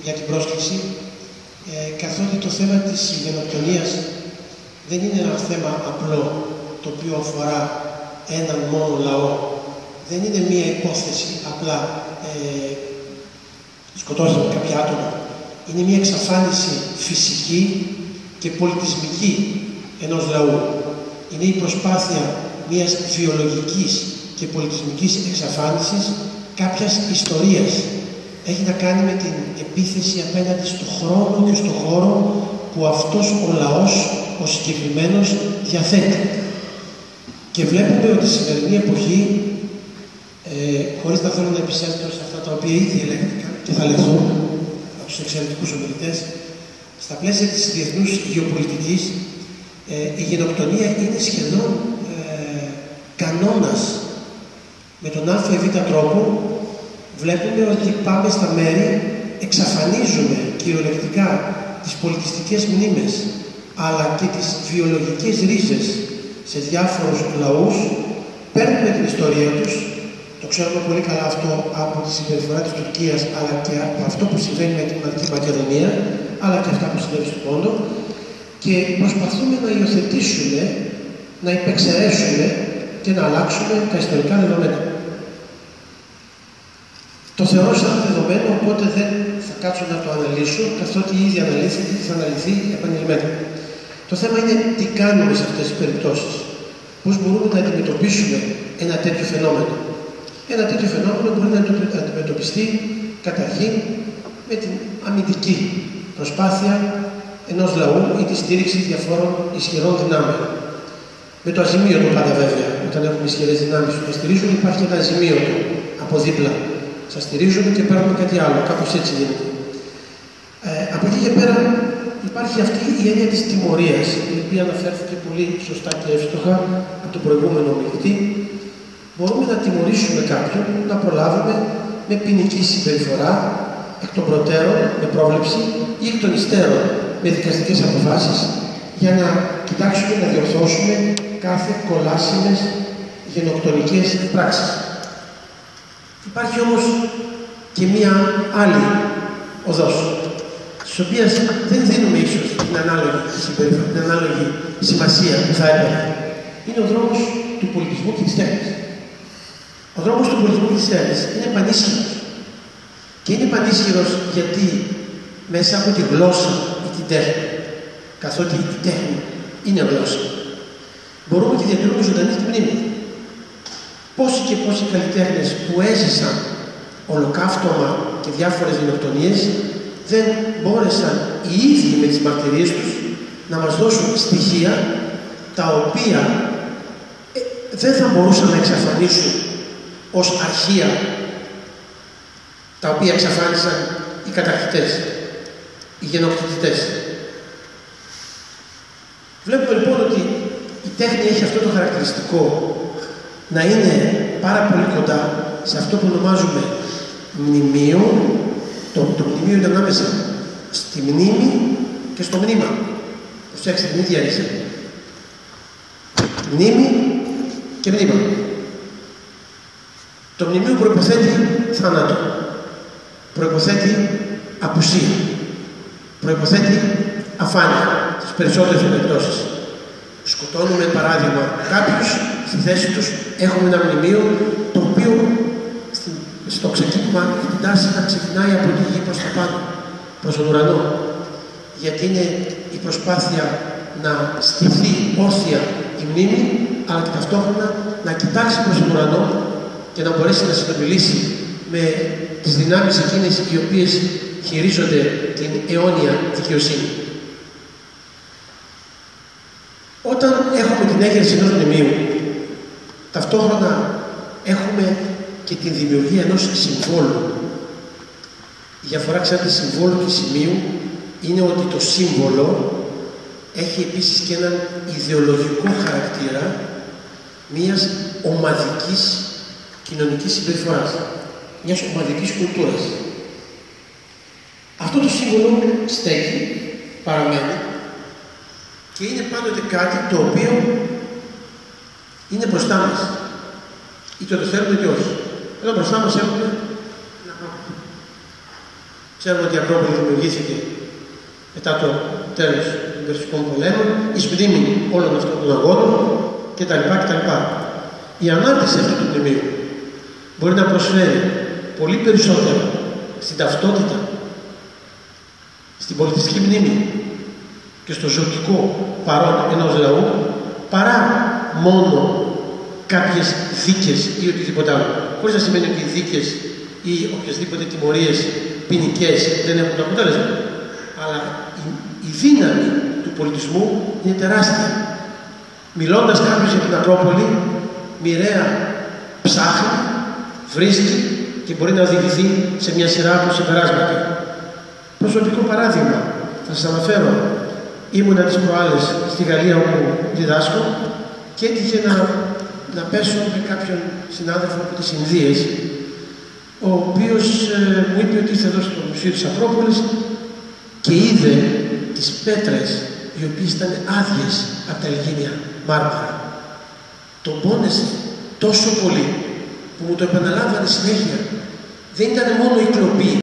για την πρόσκληση, καθότι το θέμα της γενοκτονίας δεν είναι ένα θέμα απλό, το οποίο αφορά έναν μόνο λαό. Δεν είναι μία υπόθεση απλά σκοτώσαμε κάποια άτομα. Είναι μία εξαφάνιση φυσική και πολιτισμική ενός λαού. Είναι η προσπάθεια μιας βιολογικής και πολιτισμικής εξαφάνισης κάποιας ιστορίας. Έχει να κάνει με την επίθεση απέναντι στον χρόνο και στον χώρο που αυτός ο λαός, ο συγκεκριμένος, διαθέτει. Και βλέπουμε ότι στη σημερινή εποχή, χωρίς να θέλω να επισέλθω σε αυτά τα οποία ήδη ελέγχθηκαν και θα λεχθούν από τους εξαιρετικούς ομιλητές, στα πλαίσια της διεθνούς γεωπολιτικής, η γενοκτονία είναι σχεδόν κανόνας. Με τον α ή β τρόπο βλέπουμε ότι πάμε στα μέρη, εξαφανίζουμε κυριολεκτικά τις πολιτιστικές μνήμες, αλλά και τις βιολογικές ρίζες σε διάφορους λαούς, παίρνουμε την ιστορία τους, το ξέρουμε πολύ καλά αυτό από τη συμπεριφορά της Τουρκίας, αλλά και από αυτό που συμβαίνει με την Δυτική Μακεδονία, αλλά και αυτά που συμβαίνει στον Πόντο, και προσπαθούμε να υιοθετήσουμε, να υπεξαιρέσουμε και να αλλάξουμε τα ιστορικά δεδομένα. Το θεωρώ σαν δεδομένο, οπότε δεν θα κάτσω να το αναλύσω, καθότι ήδη αναλύθηκε και θα αναλυθεί επανειλημμένα. Το θέμα είναι τι κάνουμε σε αυτές τις περιπτώσεις. Πώς μπορούμε να αντιμετωπίσουμε ένα τέτοιο φαινόμενο. Ένα τέτοιο φαινόμενο μπορεί να αντιμετωπιστεί καταρχήν με την αμυντική προσπάθεια ενός λαού ή τη στήριξη διαφόρων ισχυρών δυνάμεων. Με το αζημίωτο πάντα βέβαια, όταν έχουμε ισχυρές δυνάμεις που μας στηρίζουν, υπάρχει ένα αζημίωτο από δίπλα. Σας στηρίζουμε και παίρνουμε κάτι άλλο, κάπως έτσι γίνεται. Από εκεί και πέρα υπάρχει αυτή η έννοια της τιμωρίας, η οποία αναφέρθηκε πολύ σωστά και εύστοχα από τον προηγούμενο ομιλητή. Μπορούμε να τιμωρήσουμε κάποιον, να προλάβουμε με ποινική συμπεριφορά, εκ των προτέρων, με πρόβλεψη, ή εκ των υστέρων, με δικαστικές αποφάσεις, για να κοιτάξουμε να διορθώσουμε κάθε κολάσιμες γενοκτονικές πράξεις. Υπάρχει όμως και μία άλλη οδός, στις οποίες δεν δίνουμε ίσως την ανάλογη σημασία που θα έπρεπε. Είναι ο δρόμος του πολιτισμού και της τέχνης. Ο δρόμος του πολιτισμού και της τέχνης είναι πανίσχυρος. Και είναι πανίσχυρος γιατί μέσα από τη γλώσσα ή την τέχνη, καθότι η τέχνη είναι γλώσσα, μπορούμε και διατηρούμε ζωντανή τη μνήμη. Πόσοι και πόσοι καλλιτέχνες που έζησαν ολοκαύτωμα και διάφορες γενοκτονίες δεν μπόρεσαν οι ίδιοι με τις μαρτυρίες τους να μας δώσουν στοιχεία τα οποία δεν θα μπορούσαν να εξαφανίσουν ως αρχεία τα οποία εξαφάνισαν οι κατακτητές, οι γενοκτητές. Βλέπουμε λοιπόν ότι η τέχνη έχει αυτό το χαρακτηριστικό να είναι πάρα πολύ κοντά σε αυτό που ονομάζουμε μνημείο. Το μνημείο είναι ανάμεσα στη μνήμη και στο μνήμα. Προσέξτε την ίδια ρίζα. Μνήμη και μνήμα. Το μνημείο προϋποθέτει θάνατο. Προϋποθέτει απουσία. Προϋποθέτει αφάνεια στις περισσότερες περιπτώσεις. Σκοτώνουμε παράδειγμα κάποιους, στη θέση τους έχουμε ένα μνημείο το οποίο στο ξεκίνημα έχει την τάση να ξεκινάει από τη γη προς τα πάνω, προς τον ουρανό. Γιατί είναι η προσπάθεια να στηθεί όρθια η μνήμη, αλλά και ταυτόχρονα να κοιτάξει προς τον ουρανό και να μπορέσει να συνομιλήσει με τις δυνάμεις εκείνες οι οποίες χειρίζονται την αιώνια δικαιοσύνη. Όταν έχουμε την έγερση ενός μνημείου, ταυτόχρονα έχουμε και την δημιουργία ενός συμβόλου. Η διαφορά, ξέρετε, συμβόλου και σημείου είναι ότι το σύμβολο έχει επίσης και έναν ιδεολογικό χαρακτήρα μιας ομαδικής κοινωνικής συμπεριφοράς, μιας ομαδικής κουλτούρας. Αυτό το σύμβολο στέκει, παραμένει και είναι πάντοτε κάτι το οποίο είναι μπροστά μας. Είτε το θέλουμε είτε όχι. Εδώ μπροστά μας έχουμε ένα πράγμα. Ξέρουμε ότι η Ακρόπολη δημιουργήθηκε μετά το τέλος των Περσικών πολέμων, εις μνήμη όλων αυτών των αγώνων κτλ. Η ανάρτηση αυτού του μνημείου μπορεί να προσφέρει πολύ περισσότερο στην ταυτότητα, στην πολιτιστική μνήμη και στο ζωτικό παρόν ενός λαού, παρά μόνο κάποιες δίκες ή οτιδήποτε άλλο. Χωρίς να σημαίνει ότι οι δίκες ή οποιασδήποτε τιμωρίες ποινικές δεν έχουν το αποτέλεσμα. Αλλά η δύναμη του πολιτισμού είναι τεράστια. Μιλώντας κάποιος για την Ακρόπολη, μοιραία ψάχνει, βρίσκει και μπορεί να οδηγηθεί σε μια σειρά από συμπεράσματα. Προσωπικό παράδειγμα, θα σας αναφέρω. Ήμουνα τις προάλλες στη Γαλλία όπου διδάσκω και έτυχε να πέσω με κάποιον συνάδελφο από τις Ινδίες, ο οποίος μου είπε ότι ήρθε εδώ στο Μουσείο της Ακρόπολης και είδε τις πέτρες οι οποίες ήταν άδειες από τα Αιγίνια μάρμαρα. Τον πόνεσε τόσο πολύ που μου το επαναλάμβανε συνέχεια. Δεν ήταν μόνο η κλοπή